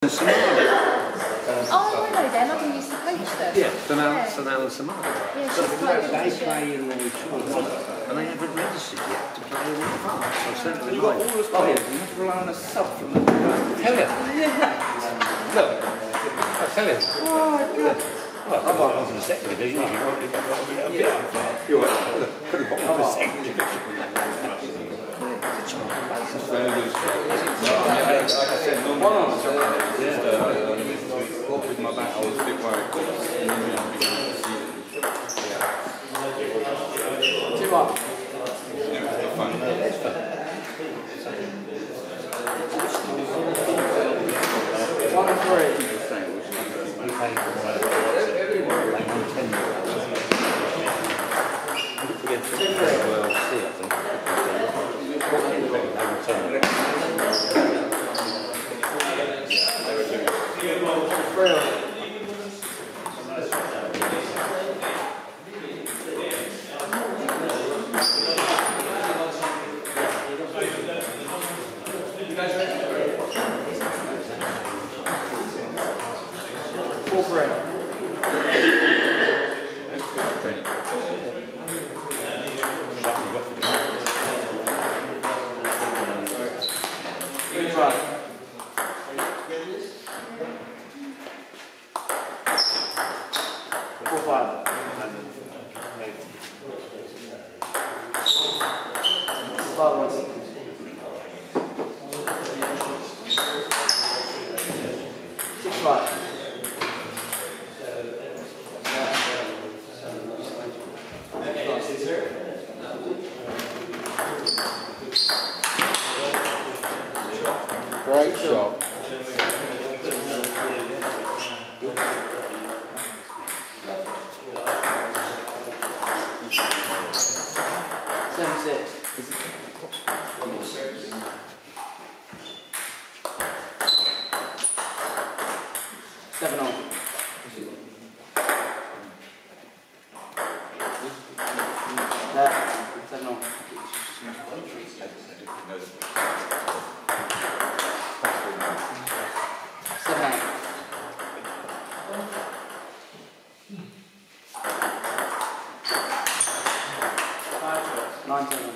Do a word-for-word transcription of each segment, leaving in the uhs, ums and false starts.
the Somali. Oh, I know them. I think used to coach them. Yeah, Donald, Yeah. Donald and Somali. Yeah, she's quite good. They isn't she? play in the tournament, and they haven't registered yet to play in the France. So sent them You've got all those players, you have to rely on a sub from the... Tell you. Look, I'll tell you. Oh, good. Well, I've gone to the second division. If you want, you've got to be up here. You're right. Could have gone to the second division. It's a child basis. Very good. Like I said, no one on the with my back, I was a bit worried. Two up. One and three. Great shot. Seven six. Seven on. Uh, seven on. Seven eight. Nine seven.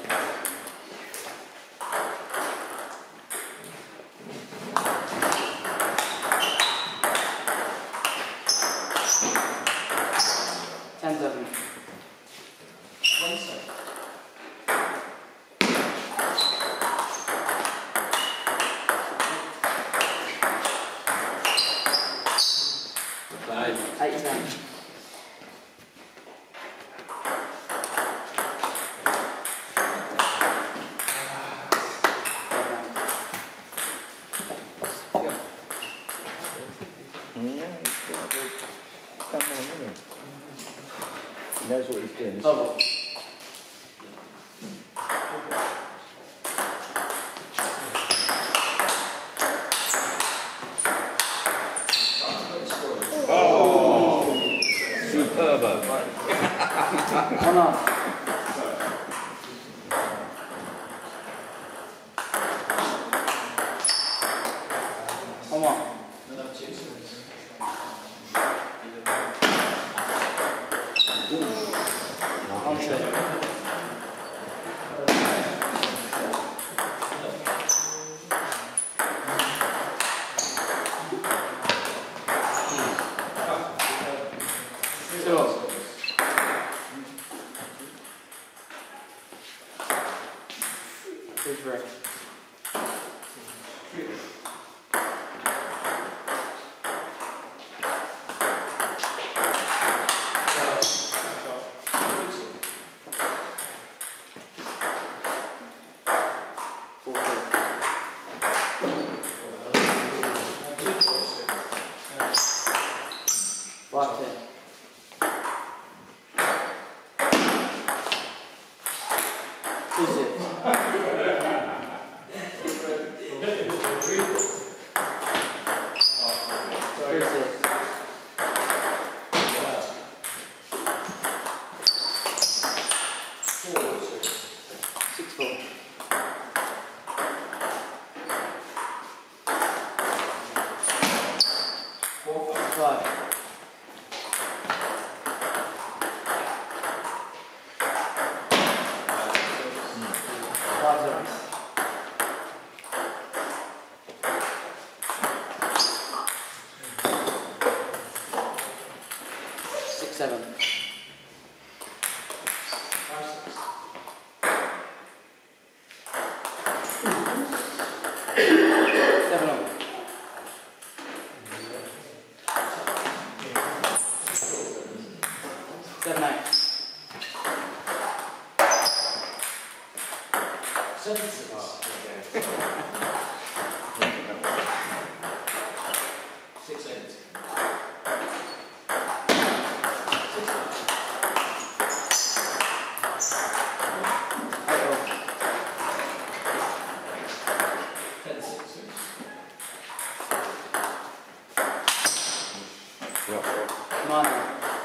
Ten seven. Eight ten. He knows what he's doing. Double. Oh! Superb. One on. One more. On two. Two up. Two three. Five ten. Two six. Three six. Six four. Five. Five zeros. Six, seven. Seven on. Seven, eight. Seven, six. Six, eight. Nine.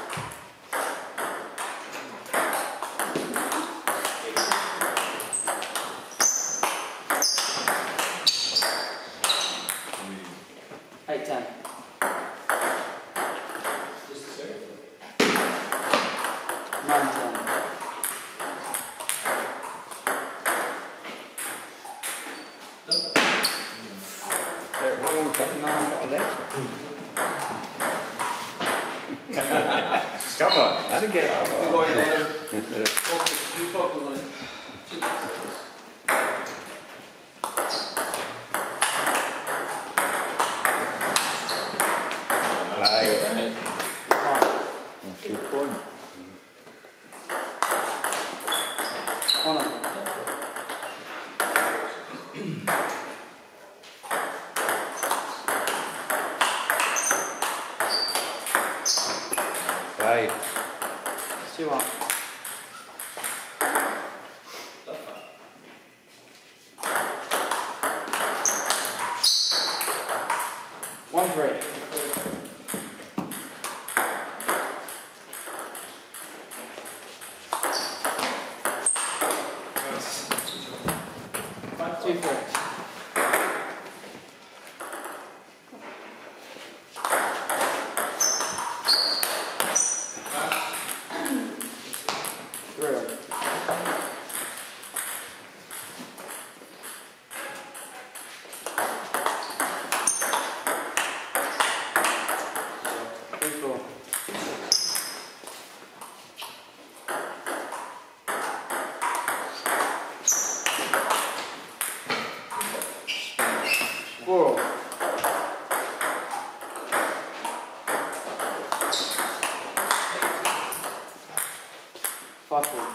Eight, ten. Nine, ten. Come on, I didn't get it. Good point. One on. Right. Two on. One, three. Two, three. Three. Three, four. Four. Five, four.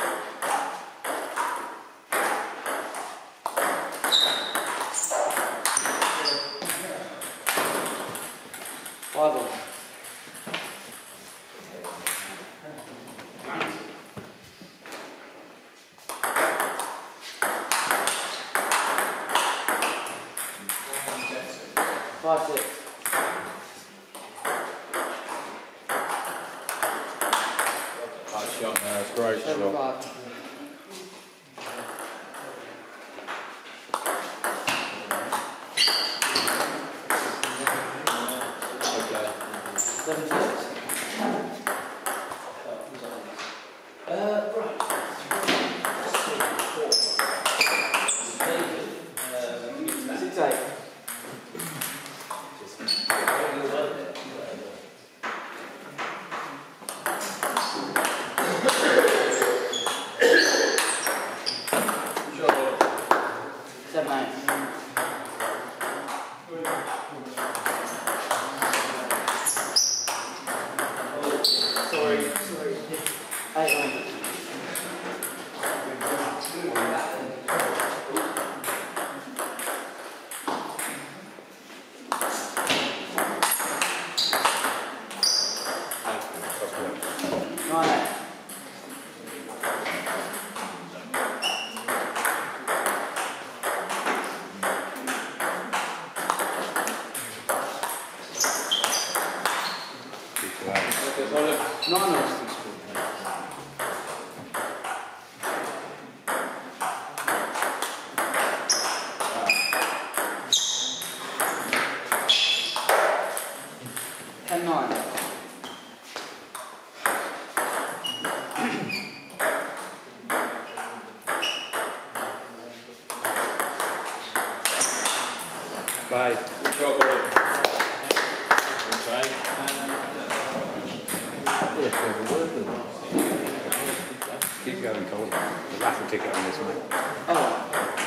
Five, one. Five, six. Nice shot, man. That's great Seven, shot. five. Okay. Seven, six. Six, eight. Seven, eight. Sorry, sorry. Eight, one. Nine, eight. Nine, nine. Ten. ten nine. Bye. Good job, boy. Okay. Keep going, Colm. The raffle ticket on this, mate. Oh.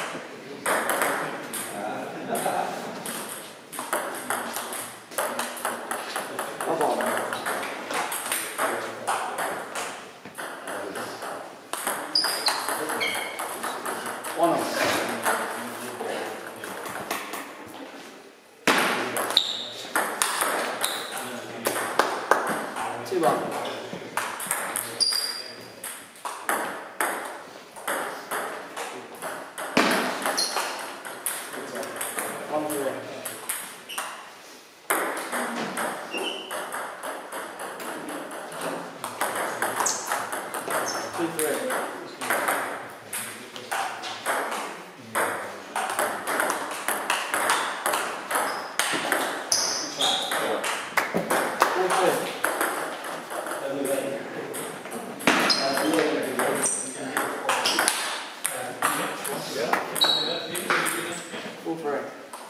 Come on. One on. Two on. One three. Two three. Four two. Four three.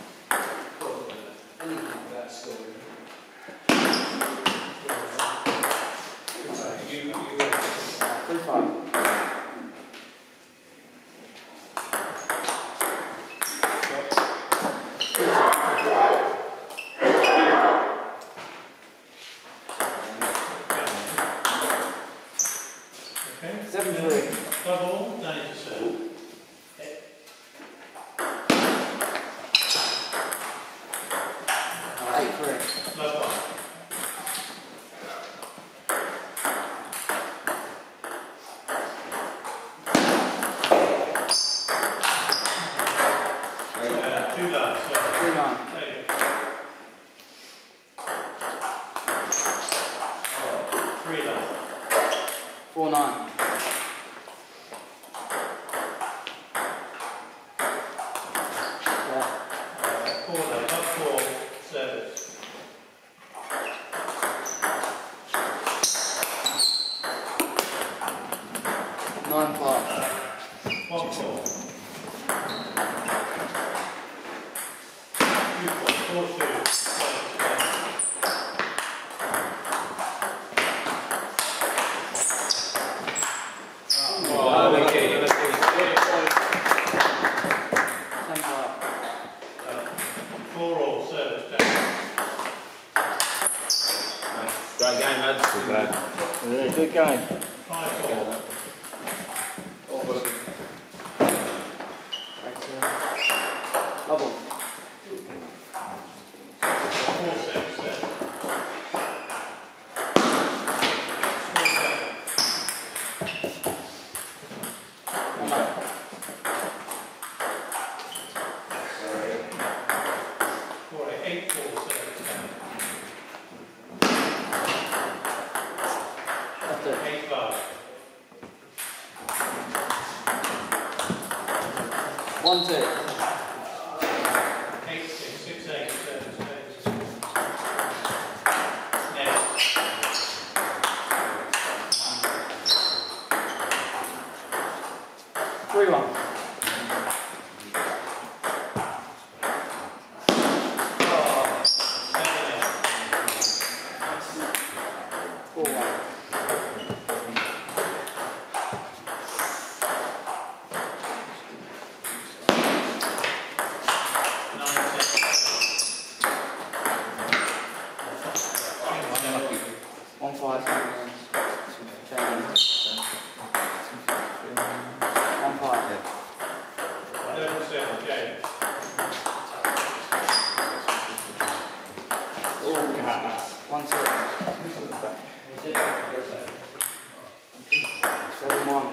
Three five. Seven three. Double, nine to seven. Eight three. Love one. Uh, two dots, sorry. Three nine. Take it. Three dots. Four nine. Yeah. Uh, four dots, up four, service. Nine five. One four. Two four, four two, service. Oh, okay, let's go. Ten five. Four all, service. Ten. Great game, lads. Good lad. Good game. Five four. Double. Four six, seven. Four seven. One nine. Four eight, eight four, service. Ten. That's it. Eight five. One two. Eight six, six eight, seven six. Net. Three one. Oh, seven eight. Four one. Nine six. One five. Change. One five. Level seven, James. One six. Seven one.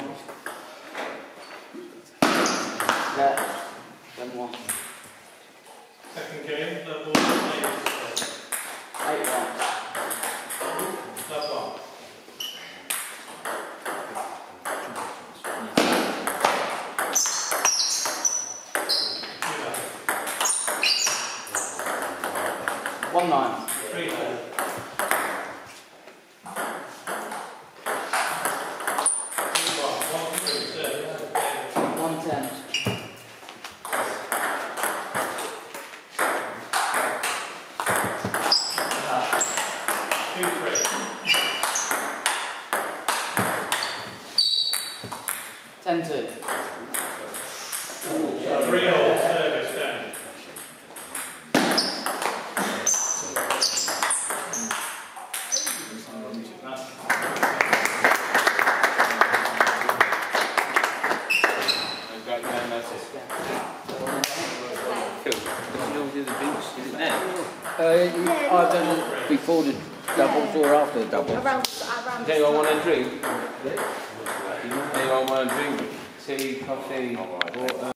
Let. Seven one. Second game, level eight. Eight one. Love one. Two dots. One nine. three ten. One, three, service. One ten. Two, three. Ten two. Three all, service ten. Great game, that's it. Phil, did you do the beach? Is it now? Uh, I don't know before the doubles or after the doubles. Around, around. Does anyone want a drink? Anyone want a drink? Tea, coffee, water?